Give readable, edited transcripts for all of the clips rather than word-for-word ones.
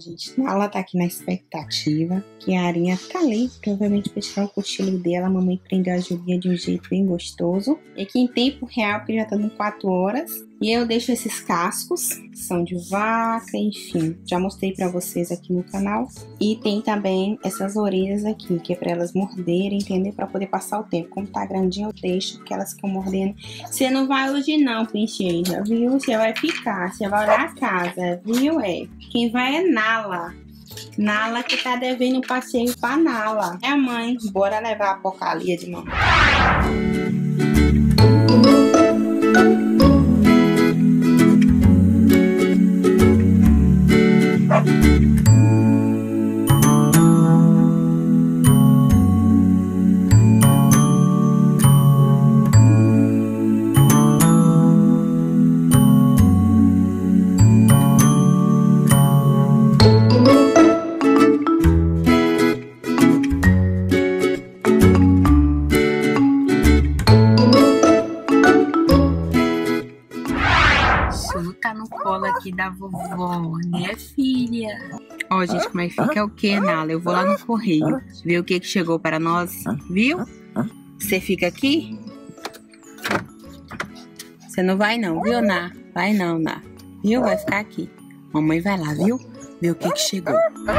gente, ela tá aqui na expectativa que a Arinha tá ali, provavelmente pra tirar o cochilo dela. A mamãe prendeu a Julinha de um jeito bem gostoso. E aqui em tempo real, porque já tá dando 4 horas. E eu deixo esses cascos, são de vaca, enfim. Já mostrei pra vocês aqui no canal. E tem também essas orelhas aqui, que é pra elas morderem, entendeu? Pra poder passar o tempo. Como tá grandinho, eu deixo, porque elas ficam mordendo. Você não vai hoje não, princesa, viu? Você vai ficar, você vai olhar a casa, viu? Quem vai é Nala. Nala que tá devendo um passeio pra Nala. É a mãe, bora levar a porcaria de mamãe. Tá no colo aqui da vovó, né, filha? Ó, gente, como é que fica o que, Nala? Eu vou lá no correio ver o que chegou para nós, viu? Você fica aqui? Você não vai não, viu, Ná? Vai não, Ná. Viu? Vai ficar aqui. Mamãe vai lá, viu? Ver o que chegou.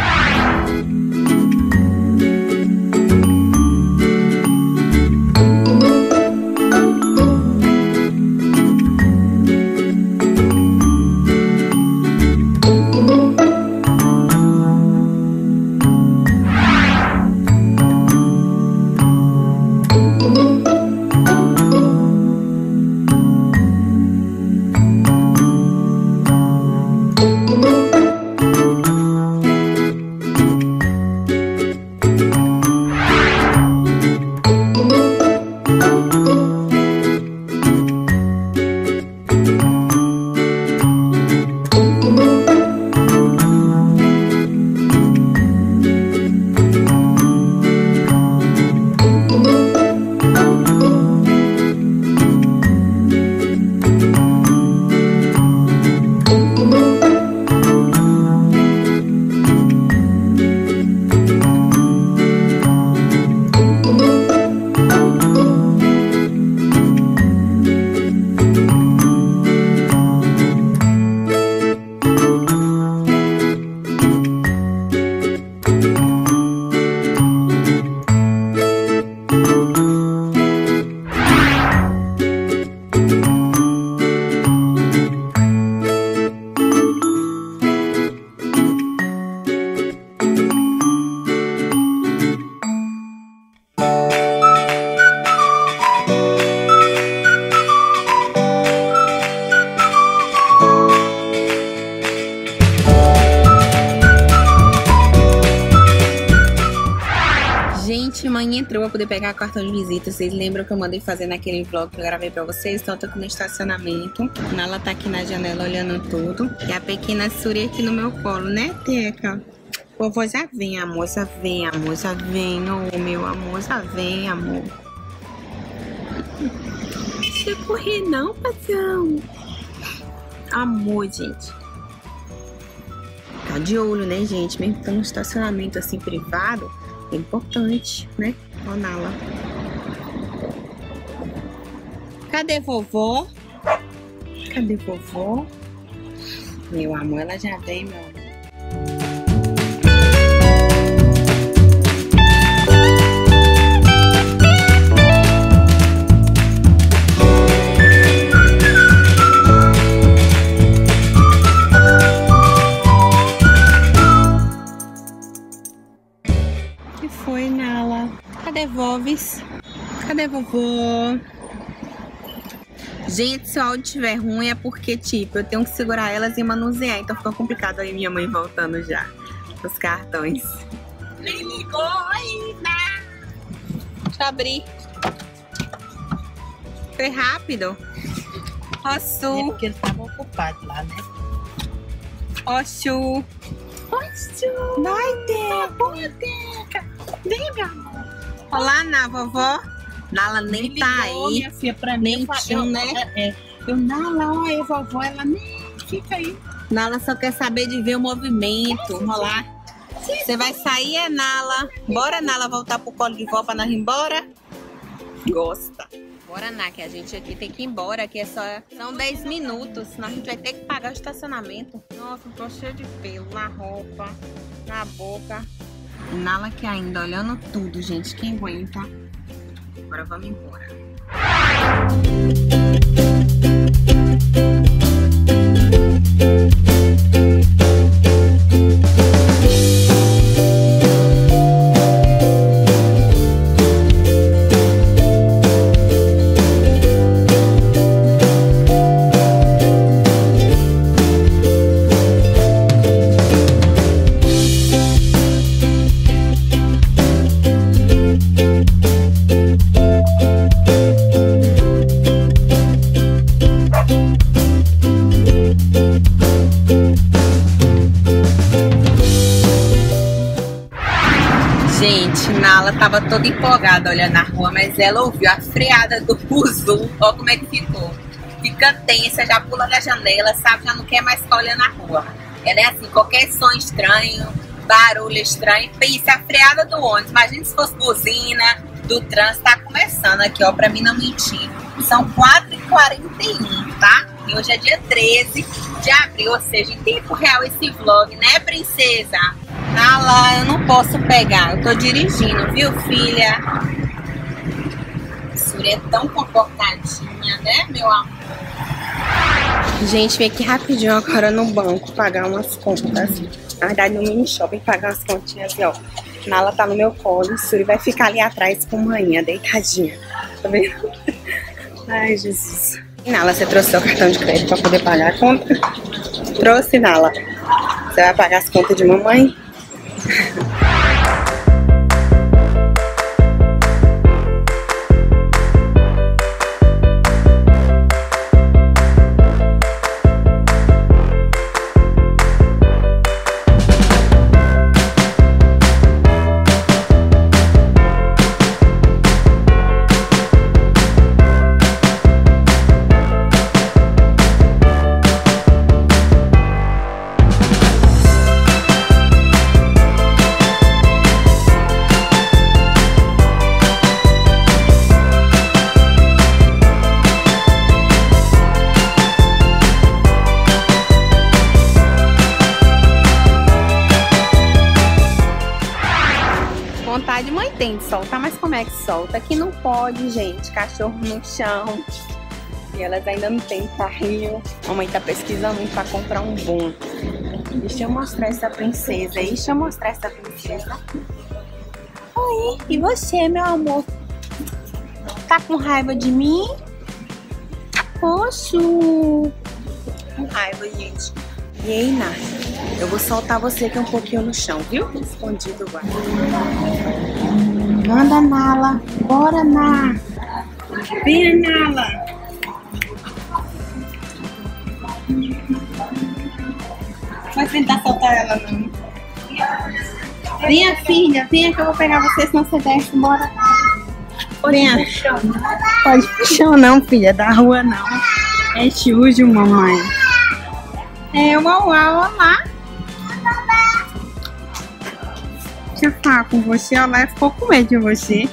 Mãe entrou pra poder pegar o cartão de visita. Vocês lembram que eu mandei fazer naquele vlog que eu gravei pra vocês? Então eu tô aqui no estacionamento. Nala tá aqui na janela olhando tudo. E a pequena Suri aqui no meu colo, né, Teca? Vovó já vem, amor, já vem, amor, já vem. Oh, meu amor, já vem, amor. Não deixa correr não, paizão. Amor, gente. Tá de olho, né, gente? Mesmo que tá num estacionamento assim privado, é importante, né? Ó, Nala. Cadê vovó? Cadê vovó? Meu amor, ela já vem, meu amor. Que foi, Nala? Cadê Voves? Cadê vovó? Gente, se o áudio estiver ruim é porque, tipo, eu tenho que segurar elas e manusear. Então fica complicado aí minha mãe voltando já. Os cartões. Nem ligou ainda. Deixa eu abrir. Foi rápido. Ó, Su. É porque eles estavam ocupados lá, né? Ó, Su. Oi, Su. Vai, Teca. Oi, Teca. Vem, meu amor. Olá, na vovó. Nala nem Me tá ligou, aí. minha filha, pra mim. Nem tinha, né? Eu, Nala, olha, vovó, ela nem fica aí. Nala só quer saber de ver o movimento, rolar. Você vai sair, é Nala. Bora, Nala, voltar pro colo de vó pra nós ir embora? Gosta. Bora, Ná, que a gente aqui tem que ir embora, que são 10 minutos, senão a gente vai ter que pagar o estacionamento. Nossa, tô cheio de pelo na roupa, na boca. Nala que ainda olhando tudo, gente, quem aguenta? Agora vamos embora. Gente, Nala tava toda empolgada olhando na rua, mas ela ouviu a freada do buzu. Olha como é que ficou. Fica tensa, já pula da janela, sabe? Já não quer mais ficar olhando na rua. Ela é assim, qualquer som estranho, barulho estranho, pensa a freada do ônibus. Imagina se fosse buzina do trânsito. Tá começando aqui, ó, pra mim não mentir. São 4h41, tá? E hoje é dia 13 de abril, ou seja, em tempo real esse vlog, né, princesa? Nala, eu não posso pegar, eu tô dirigindo, viu, filha? A Suri é tão comportadinha, né, meu amor? Gente, vem aqui rapidinho agora no banco pagar umas contas. Na verdade, no mini shopping pagar umas continhas, ó. Nala tá no meu colo, Suri vai ficar ali atrás com manhã, deitadinha. Tá vendo? Ai, Jesus. Nala, você trouxe seu cartão de crédito pra poder pagar a conta? Trouxe, Nala. Você vai pagar as contas de mamãe? Vontade, mãe tem de soltar, mas como é que solta? Aqui não pode, gente. Cachorro no chão. E elas ainda não têm carrinho. A mãe tá pesquisando muito pra comprar um bom. Deixa eu mostrar essa princesa. Deixa eu mostrar essa princesa. Oi, e você, meu amor? Tá com raiva de mim? Poxa! Com raiva, gente. E aí, Ná, eu vou soltar você aqui um pouquinho no chão, viu? Escondido agora. Manda, Nala. Bora, Ná. Vem, Nala. Vai tentar soltar ela, não. Venha, filha. Venha que eu vou pegar você, senão você desce. Bora. Venha. Pode ir pro chão, não, filha. Da rua, não. É sujo, mamãe. É, uau, olá. Deixa eu falar com você, ela ficou com medo de você.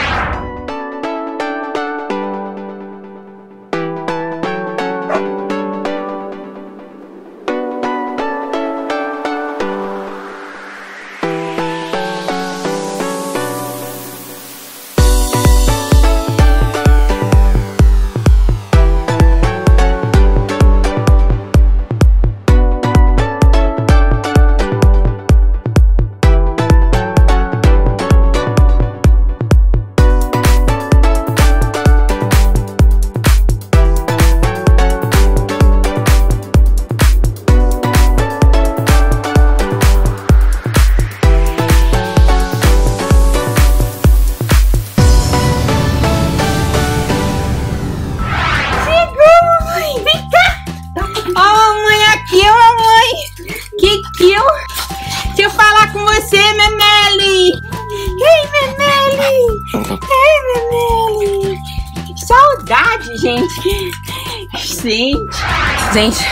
Deixa eu falar com você, Memeli. Ei, Memeli. Ei, Memeli. Saudade, gente. Gente,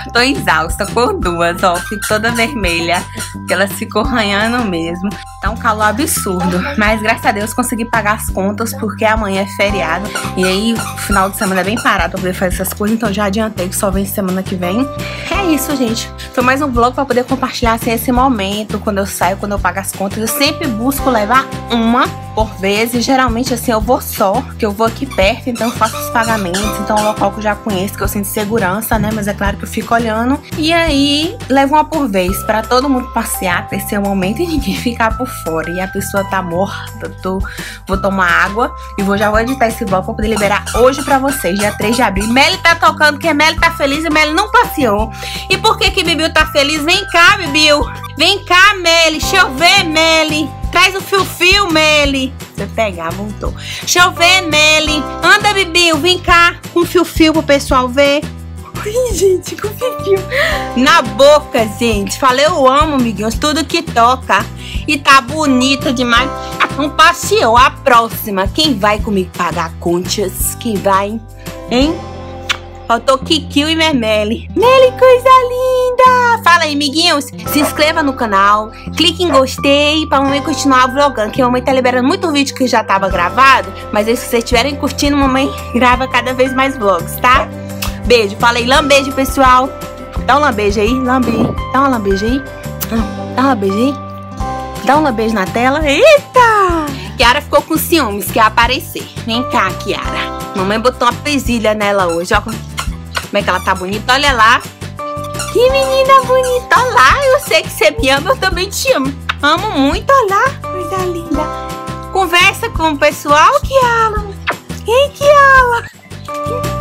Tô exausta por duas, ó. Fico toda vermelha. Porque elas ficou arranhando mesmo. Tá um calor absurdo. Mas graças a Deus consegui pagar as contas, porque amanhã é feriado. E aí o final de semana é bem parado pra poder fazer essas coisas. Então já adiantei que só vem semana que vem. É isso, gente. Foi mais um vlog pra poder compartilhar assim, esse momento. Quando eu saio, quando eu pago as contas. Eu sempre busco levar uma por vez. E geralmente assim eu vou só. Que eu vou aqui perto, então eu faço os pagamentos. Então é um local que eu já conheço, que eu sinto segurança, né? Mas é claro que eu fico olhando. E aí levo uma por vez. Pra todo mundo passear, ter seu momento e ninguém ficar por fora. E a pessoa tá morta. Vou tomar água e já vou editar esse vlog pra poder liberar hoje pra vocês, dia 3 de abril. Meli tá tocando, porque Meli tá feliz e Meli não passeou. E por que Bibiu tá feliz? Vem cá, Bibiu. Vem cá, Meli. Deixa eu ver, Meli. Traz o fio-fio, Meli. Você pegar, voltou. Deixa eu ver, Meli. Anda, Bibiu. Vem cá com o fio-fio pro pessoal ver. Ai, gente, com fio-fio na boca, gente. Falei, eu amo, amiguinhos, tudo que toca. E tá bonita demais. Não passeou. A próxima, quem vai comigo pagar contas? Quem vai, hein? Faltou Kikil e Mermeli. Meli, coisa linda! Fala aí, amiguinhos. Se inscreva no canal. Clique em gostei pra mamãe continuar vlogando. Que a mamãe tá liberando muito vídeo que já tava gravado. Mas aí, se vocês estiverem curtindo, mamãe grava cada vez mais vlogs, tá? Beijo. Fala aí, lambejo, pessoal. Dá um lambejo aí, Dá um lambejo aí. Dá um lambejo aí. Dá um lambejo na tela. Eita! Kiara ficou com ciúmes, quer aparecer. Vem cá, Kiara. Mamãe botou uma presilha nela hoje, ó. Como é que ela tá bonita, olha lá. Que menina bonita, olha lá. Eu sei que você me ama, eu também te amo. Amo muito, olha lá. Coisa linda. Conversa com o pessoal, Kiara. Ei, Kiara.